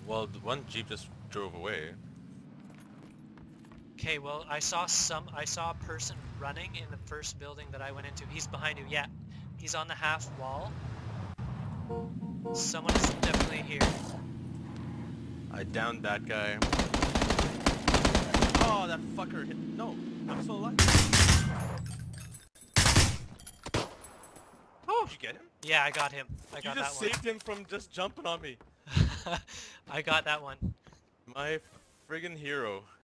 Well, the one Jeep just drove away. Okay, well, I saw a person running in the first building that I went into. He's behind you, yeah. He's on the half wall. Someone is definitely here. I downed that guy. Oh, that fucker hit. No, I'm still alive. Oh, did you get him? Yeah, I got him. I got You just that saved him from just jumping on me. one. I got that one. My friggin' hero.